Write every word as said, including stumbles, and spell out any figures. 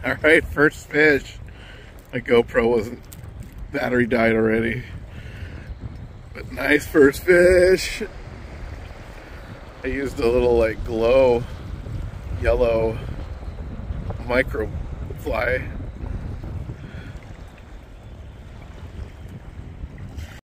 Alright, first fish. My GoPro wasn't, battery died already. But nice first fish. I used a little like glow yellow micro fly.